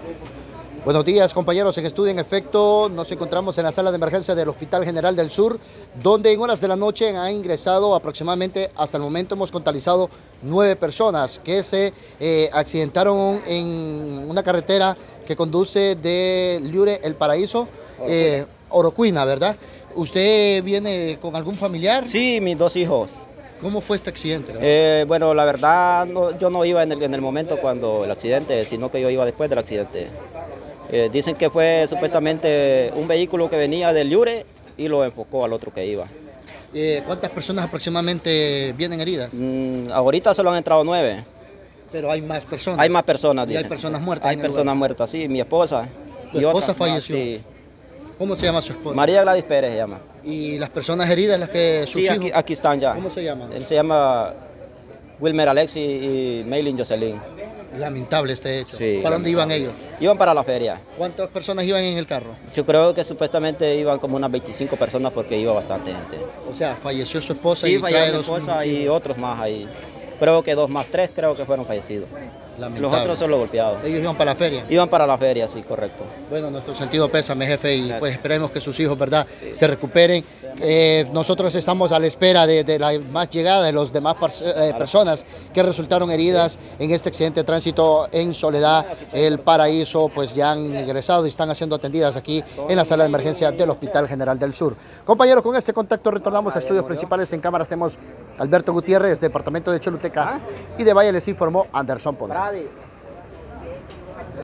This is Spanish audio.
Buenos días, compañeros en estudio. En efecto, nos encontramos en la sala de emergencia del Hospital General del Sur, donde en horas de la noche han ingresado aproximadamente, hasta el momento hemos contabilizado 9 personas que se accidentaron en una carretera que conduce de Liure, El Paraíso, Orocuina, ¿verdad? ¿Usted viene con algún familiar? Sí, mis 2 hijos. ¿Cómo fue este accidente? Bueno, la verdad, yo no iba en el momento cuando el accidente, sino que yo iba después del accidente. Dicen que fue supuestamente un vehículo que venía del Liure y lo enfocó al otro que iba. ¿Cuántas personas aproximadamente vienen heridas? Ahorita solo han entrado 9. Pero hay más personas. Hay más personas, ¿Y dicen. hay personas muertas? Hay personas muertas, sí, mi esposa. ¿Su y esposa otras falleció? más, sí. ¿Cómo se llama su esposa? María Gladys Pérez se llama. ¿Y las personas heridas, las que sus Sí, hijos? aquí están ya. ¿Cómo se llaman? Él se llama Wilmer Alexi y Maylin Jocelyn. Lamentable este hecho. Sí, ¿Para dónde iban ellos? Iban para la feria. ¿Cuántas personas iban en el carro? Yo creo que supuestamente iban como unas 25 personas porque iba bastante gente. O sea, falleció su esposa Sí, y trae mi 2 esposa y otros más ahí. Creo que 2 más 3 creo que fueron fallecidos. Lamentable. Los otros son los golpeados. Ellos iban para la feria. Iban para la feria, sí, correcto. Bueno, nuestro sentido pésame, jefe, y Gracias. pues esperemos que sus hijos, ¿verdad?, se recuperen. Nosotros estamos a la espera de la más llegada de los demás personas que resultaron heridas en este accidente de tránsito en Soledad, El Paraíso, pues ya han ingresado y están siendo atendidas aquí en la sala de emergencia del Hospital General del Sur. Compañeros, con este contacto retornamos a estudios principales. En cámara tenemos Alberto Gutiérrez, departamento de Choluteca, y de Valle les informó Anderson Ponce.